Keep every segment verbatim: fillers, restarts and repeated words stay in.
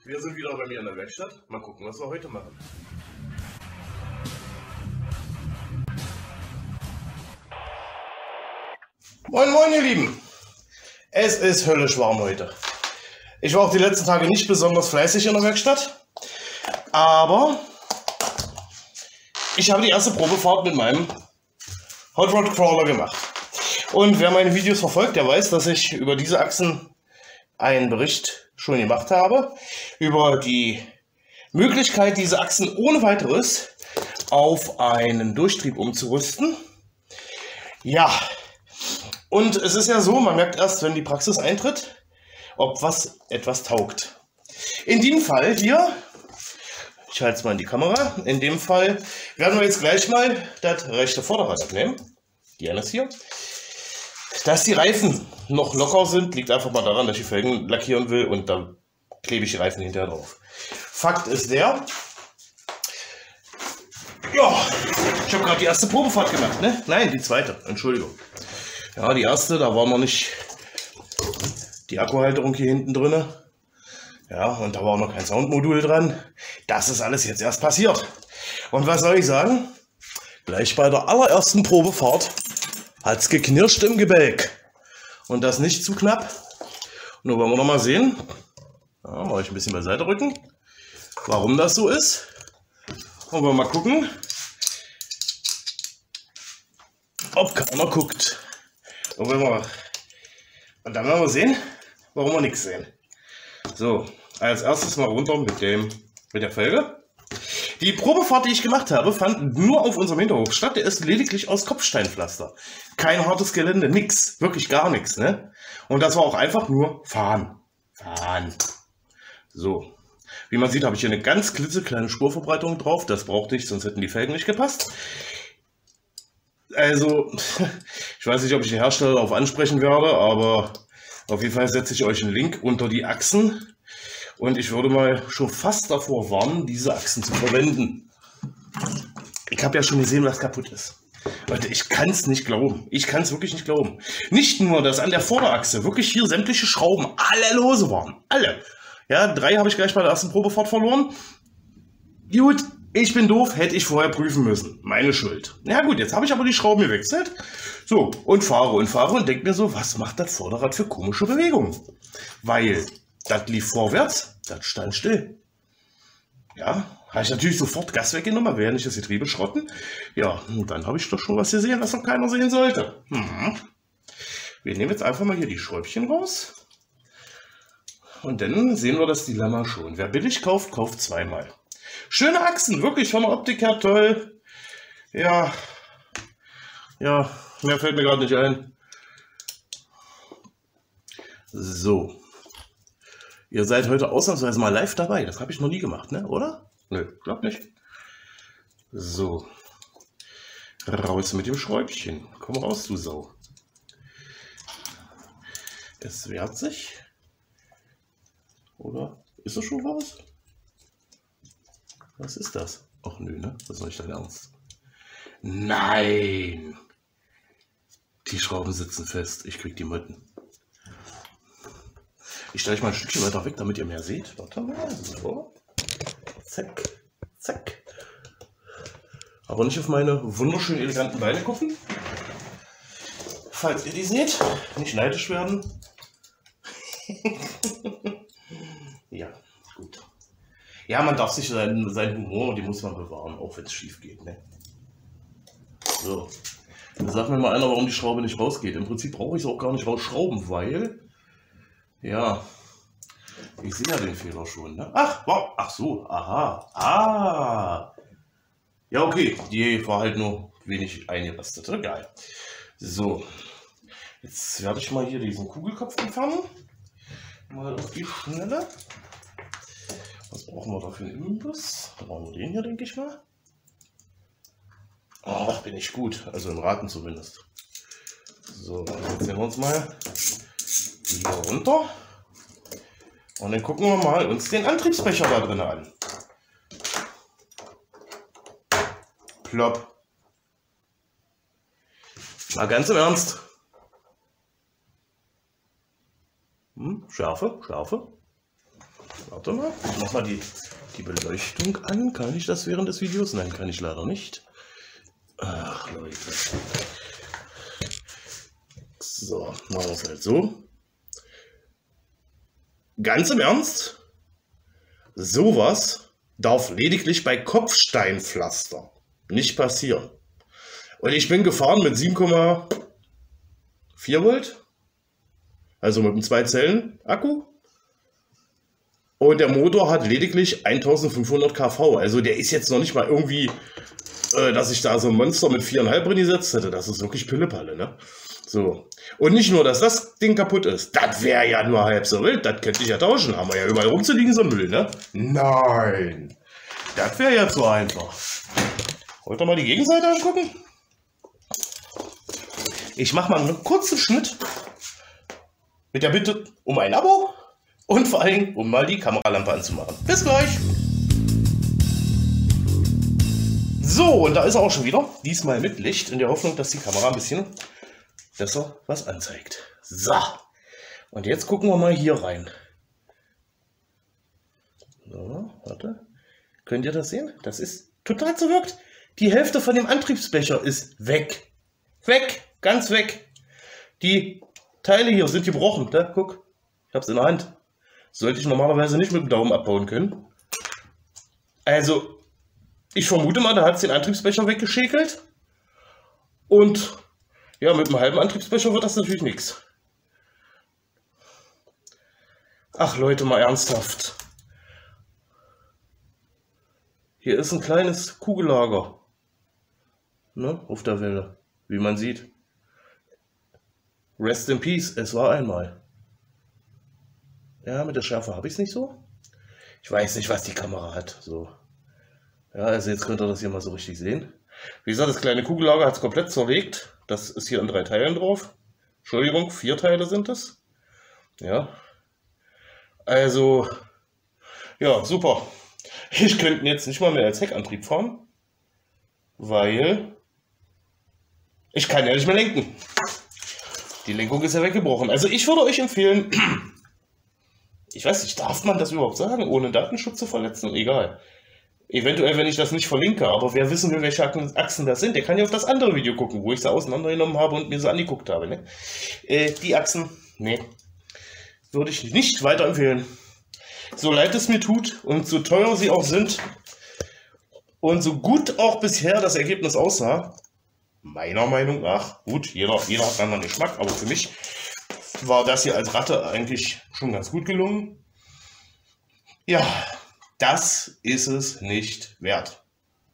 wir sind wieder bei mir in der Werkstatt. Mal gucken, was wir heute machen. Moin moin ihr Lieben. Es ist höllisch warm heute. Ich war auch die letzten Tage nicht besonders fleißig in der Werkstatt. Aber ich habe die erste Probefahrt mit meinem Hot Rod Crawler gemacht. Und wer meine Videos verfolgt, der weiß, dass ich über diese Achsen einen Bericht schon gemacht habe. Über die Möglichkeit, diese Achsen ohne weiteres auf einen Durchtrieb umzurüsten. Ja, und es ist ja so, man merkt erst, wenn die Praxis eintritt, ob was etwas taugt. In dem Fall hier, ich halte es mal in die Kamera, in dem Fall werden wir jetzt gleich mal das rechte Vorderrad abnehmen. Gerne hier. Dass die Reifen noch locker sind, liegt einfach mal daran, dass ich die Felgen lackieren will und dann klebe ich die Reifen hinterher drauf. Fakt ist der, ja, ich habe gerade die erste Probefahrt gemacht, ne? Nein, die zweite, Entschuldigung. Ja, die erste, da war noch nicht die Akkuhalterung hier hinten drin. Ja, und da war noch kein Soundmodul dran. Das ist alles jetzt erst passiert. Und was soll ich sagen? Gleich bei der allerersten Probefahrt hat es geknirscht im Gebälk. Und das nicht zu knapp. Nur wollen wir noch mal sehen. Ja, mache ich ein bisschen beiseite rücken. Warum das so ist. Und wir mal gucken, ob keiner guckt. Und, wenn wir, und dann werden wir sehen, warum wir nichts sehen. So, als erstes mal runter mit, dem, mit der Felge. Die Probefahrt, die ich gemacht habe, fand nur auf unserem Hinterhof statt. Der ist lediglich aus Kopfsteinpflaster. Kein hartes Gelände, nix. Wirklich gar nichts. Ne? Und das war auch einfach nur fahren. Fahren. So. Wie man sieht, habe ich hier eine ganz klitzekleine Spurverbreitung drauf. Das brauchte ich, sonst hätten die Felgen nicht gepasst. Also, ich weiß nicht, ob ich den Hersteller darauf ansprechen werde, aber auf jeden Fall setze ich euch einen Link unter die Achsen. Und ich würde mal schon fast davor warnen, diese Achsen zu verwenden. Ich habe ja schon gesehen, was kaputt ist. Leute, ich kann es nicht glauben. Ich kann es wirklich nicht glauben. Nicht nur, dass an der Vorderachse wirklich hier sämtliche Schrauben alle lose waren. Alle. Ja, drei habe ich gleich bei der ersten Probefahrt verloren. Gut, ich bin doof, hätte ich vorher prüfen müssen. Meine Schuld. Ja gut, jetzt habe ich aber die Schrauben gewechselt. So, und fahre und fahre und denke mir so, was macht das Vorderrad für komische Bewegungen? Weil das lief vorwärts, das stand still. Ja, habe ich natürlich sofort Gas weggenommen, während ich das Getriebe schrotten. Ja, und dann habe ich doch schon was gesehen, was noch keiner sehen sollte. Mhm. Wir nehmen jetzt einfach mal hier die Schräubchen raus. Und dann sehen wir das Dilemma schon. Wer billig kauft, kauft zweimal. Schöne Achsen, wirklich von der Optik her toll. Ja, ja, mehr fällt mir gerade nicht ein. So. Ihr seid heute ausnahmsweise mal live dabei. Das habe ich noch nie gemacht, ne? Oder? Nö, glaub nicht. So. Raus mit dem Schräubchen. Komm raus, du Sau. Es wehrt sich. Oder? Ist es schon raus? Was ist das? Ach nö, ne? Das ist nicht dein Ernst. Nein! Die Schrauben sitzen fest. Ich krieg die Mitten. Ich stelle euch mal ein Stückchen weiter weg, damit ihr mehr seht. Warte mal. So. Zack. Zack. Aber nicht auf meine wunderschön eleganten Beine gucken. Falls ihr die seht, nicht neidisch werden. Ja, gut. Ja, man darf sich seinen, seinen Humor, die muss man bewahren, auch wenn es schief geht. Ne? So. Dann sagt mir mal einer, warum die Schraube nicht rausgeht. Im Prinzip brauche ich es auch gar nicht rausschrauben, weil... Ja, ich sehe ja den Fehler schon. Ne? Ach, wow, ach so, aha, ah. Ja, okay, die war halt nur wenig eingerastet. Egal. So, jetzt werde ich mal hier diesen Kugelkopf entfernen. Mal auf die Schnelle. Was brauchen wir da für einen Imbus? Da brauchen wir den hier, denke ich mal. Oh, bin ich gut, also im Raten zumindest. So, jetzt sehen wir uns mal hier runter. Und dann gucken wir mal uns den Antriebsbecher da drin an. Plopp. Mal ganz im Ernst. Hm, Schärfe, Schärfe. Warte mal, ich mach mal die, die Beleuchtung an. Kann ich das während des Videos? Nein, kann ich leider nicht. Ach, Leute. So, machen wir es halt so. Ganz im Ernst, sowas darf lediglich bei Kopfsteinpflaster nicht passieren. Und ich bin gefahren mit sieben Komma vier Volt, also mit einem zwei Zellen Akku. Und der Motor hat lediglich eintausendfünfhundert Kilowatt, also der ist jetzt noch nicht mal irgendwie, äh, dass ich da so ein Monster mit vier Komma fünf drin gesetzt hätte. Das ist wirklich Pillepalle, ne? So. Und nicht nur, dass das Ding kaputt ist. Das wäre ja nur halb so wild. Das könnte ich ja tauschen. Haben wir ja überall rumzuliegen, so ein Müll, ne? Nein. Das wäre ja zu einfach. Wollt ihr mal die Gegenseite angucken? Ich mache mal einen kurzen Schnitt. Mit der Bitte um ein Abo. Und vor allem, um mal die Kameralampe anzumachen. Bis gleich. So, und da ist er auch schon wieder. Diesmal mit Licht. In der Hoffnung, dass die Kamera ein bisschen besser was anzeigt. So, und jetzt gucken wir mal hier rein. So, warte. Könnt ihr das sehen? Das ist total zerwirkt. Die Hälfte von dem Antriebsbecher ist weg. Weg, ganz weg. Die Teile hier sind gebrochen. Da, guck, ich habe es in der Hand. Sollte ich normalerweise nicht mit dem Daumen abbauen können. Also, ich vermute mal, da hat es den Antriebsbecher weggeschäkelt. Und ja, mit einem halben Antriebsbecher wird das natürlich nichts. Ach Leute, mal ernsthaft. Hier ist ein kleines Kugellager, ne, auf der Welle, wie man sieht. Rest in Peace, es war einmal. Ja, mit der Schärfe habe ich es nicht so. Ich weiß nicht, was die Kamera hat. So. Ja, also jetzt könnt ihr das hier mal so richtig sehen. Wie gesagt, das kleine Kugellager hat es komplett zerlegt. Das ist hier in drei Teilen drauf. Entschuldigung, vier Teile sind es. Ja. Also, ja, super. Ich könnte jetzt nicht mal mehr als Heckantrieb fahren, weil ich kann ja nicht mehr lenken. Die Lenkung ist ja weggebrochen. Also ich würde euch empfehlen, ich weiß nicht, darf man das überhaupt sagen, ohne Datenschutz zu verletzen? Egal. Eventuell, wenn ich das nicht verlinke, aber wer wissen will, welche Achsen das sind, der kann ja auf das andere Video gucken, wo ich sie auseinandergenommen habe und mir sie angeguckt habe. Ne? Äh, die Achsen, nee, würde ich nicht weiterempfehlen. So leid es mir tut und so teuer sie auch sind und so gut auch bisher das Ergebnis aussah, meiner Meinung nach, gut, jeder, jeder hat einen anderen Geschmack, aber für mich war das hier als Ratte eigentlich schon ganz gut gelungen. Ja, das ist es nicht wert.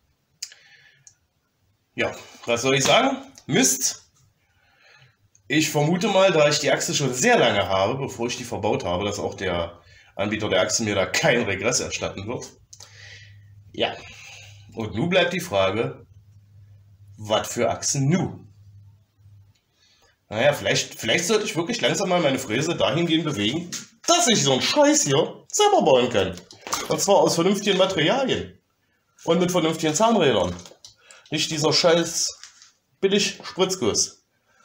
Ja, was soll ich sagen? Mist. Ich vermute mal, da ich die Achse schon sehr lange habe, bevor ich die verbaut habe, dass auch der Anbieter der Achse mir da keinen Regress erstatten wird. Ja, und nun bleibt die Frage, was für Achsen nu? Naja, vielleicht, vielleicht sollte ich wirklich langsam mal meine Fräse dahingehend bewegen, dass ich so einen Scheiß hier selber bauen kann. Und zwar aus vernünftigen Materialien und mit vernünftigen Zahnrädern. Nicht dieser Scheiß billig Spritzguss.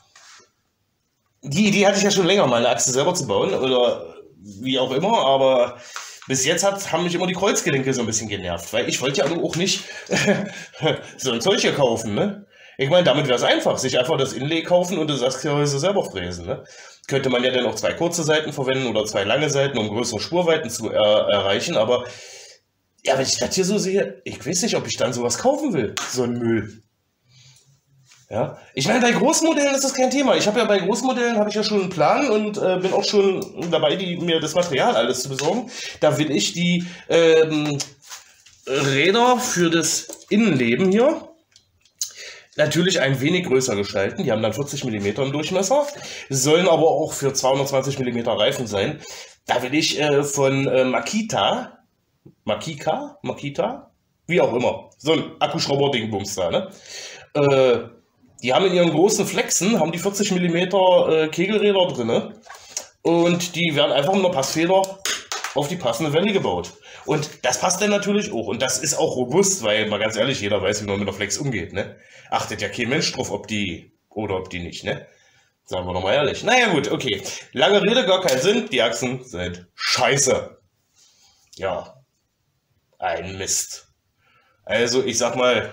Die Idee hatte ich ja schon länger, meine Achse selber zu bauen oder wie auch immer, aber bis jetzt hat, haben mich immer die Kreuzgelenke so ein bisschen genervt, weil ich wollte ja auch nicht so ein Zeug hier kaufen, ne? Ich meine, damit wäre es einfach, sich einfach das Inlay kaufen und das Achsgehäuse selber fräsen, ne? Könnte man ja dann auch zwei kurze Seiten verwenden oder zwei lange Seiten, um größere Spurweiten zu er erreichen, aber ja, wenn ich das hier so sehe, ich weiß nicht, ob ich dann sowas kaufen will, so ein Müll. Ja, ich meine, bei Großmodellen ist das kein Thema. Ich habe ja bei Großmodellen habe ich ja schon einen Plan und äh, bin auch schon dabei, die, mir das Material alles zu besorgen. Da will ich die ähm, Räder für das Innenleben hier natürlich ein wenig größer gestalten. Die haben dann vierzig Millimeter im Durchmesser, sollen aber auch für zweihundertzwanzig Millimeter Reifen sein. Da will ich äh, von äh, Makita, Makika, Makita, wie auch immer, so ein Akkuschrauber-Ding-Bums da, ne? Äh, Die haben in ihren großen Flexen, haben die vierzig Millimeter äh, Kegelräder drin und die werden einfach mit einer Passfeder auf die passende Welle gebaut. Und das passt dann natürlich auch und das ist auch robust, weil mal ganz ehrlich, jeder weiß, wie man mit der Flex umgeht. Ne? Achtet ja kein Mensch drauf, ob die oder ob die nicht. Ne? Sagen wir doch mal ehrlich. Naja gut, okay. Lange Rede, gar keinen Sinn, die Achsen sind scheiße. ja, ein Mist. Also ich sag mal,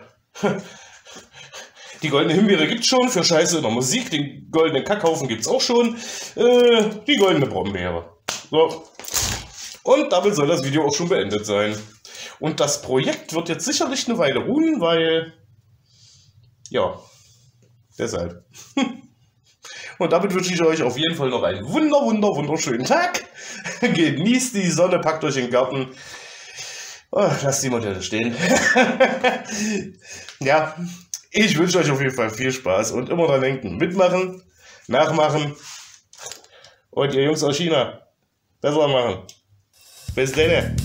die goldene Himbeere gibt's schon für Scheiße in der Musik, den goldenen Kackhaufen gibt's auch schon, äh, die goldene Brombeere. So. Und damit soll das Video auch schon beendet sein. Und das Projekt wird jetzt sicherlich eine Weile ruhen, weil, ja, deshalb. Und damit wünsche ich euch auf jeden Fall noch einen wunder, wunder, wunderschönen Tag. Genießt die Sonne, packt euch in den Garten. Oh, lasst die Modelle stehen. Ja, ich wünsche euch auf jeden Fall viel Spaß und immer dran denken, mitmachen, nachmachen und ihr Jungs aus China, besser machen. Bis dann.